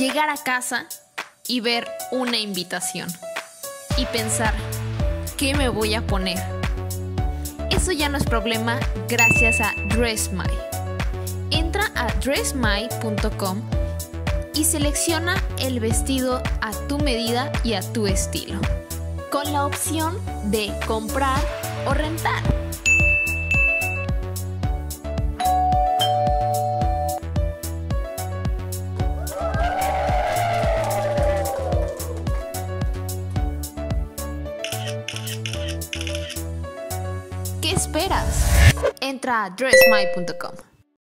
llegar a casa y ver una invitación y pensar, ¿qué me voy a poner? Eso ya no es problema gracias a DressMy. Entra a dressmy.com y selecciona el vestido a tu medida y a tu estilo, con la opción de comprar o rentar. ¿Qué esperas? Entra a dressmy.com.